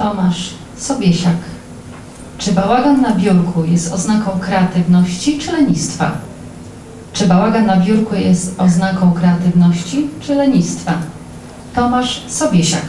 Tomasz Sobiesiak. Czy bałagan na biurku jest oznaką kreatywności czy lenistwa? Czy bałagan na biurku jest oznaką kreatywności czy lenistwa? Tomasz Sobiesiak.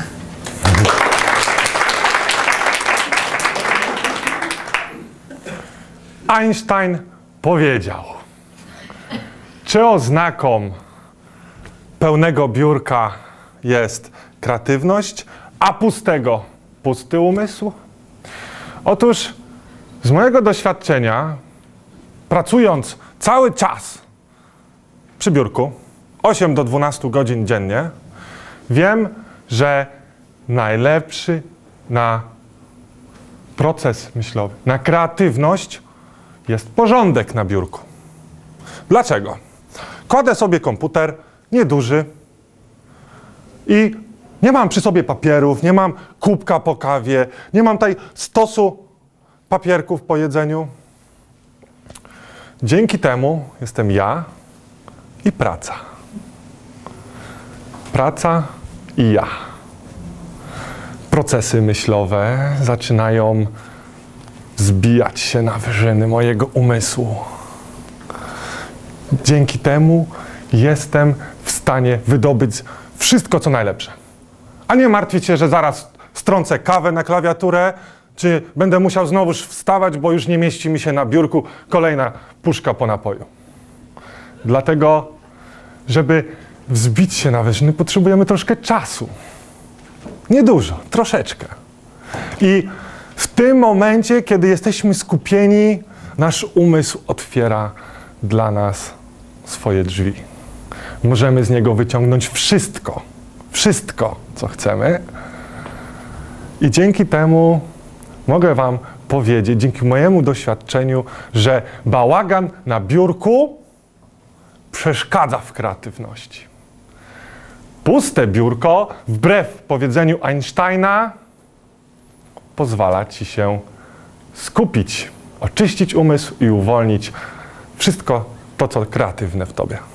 Einstein powiedział, czy oznaką pełnego biurka jest kreatywność, a pustego pusty umysł? Otóż z mojego doświadczenia, pracując cały czas przy biurku, 8 do 12 godzin dziennie, wiem, że najlepszy na proces myślowy, na kreatywność jest porządek na biurku. Dlaczego? Kładę sobie komputer, nieduży, i nie mam przy sobie papierów, nie mam kubka po kawie, nie mam tutaj stosu papierków po jedzeniu. Dzięki temu jestem ja i praca. Praca i ja. Procesy myślowe zaczynają zbijać się na wyżyny mojego umysłu. Dzięki temu jestem w stanie wydobyć wszystko, co najlepsze. A nie martwić się, że zaraz strącę kawę na klawiaturę, czy będę musiał znowuż wstawać, bo już nie mieści mi się na biurku kolejna puszka po napoju. Dlatego, żeby wzbić się na wyżyny, potrzebujemy troszkę czasu. Niedużo, troszeczkę. I w tym momencie, kiedy jesteśmy skupieni, nasz umysł otwiera dla nas swoje drzwi. Możemy z niego wyciągnąć wszystko, co chcemy. I dzięki temu mogę wam powiedzieć, dzięki mojemu doświadczeniu, że bałagan na biurku przeszkadza w kreatywności. Puste biurko, wbrew powiedzeniu Einsteina, pozwala ci się skupić, oczyścić umysł i uwolnić wszystko to, co kreatywne w tobie.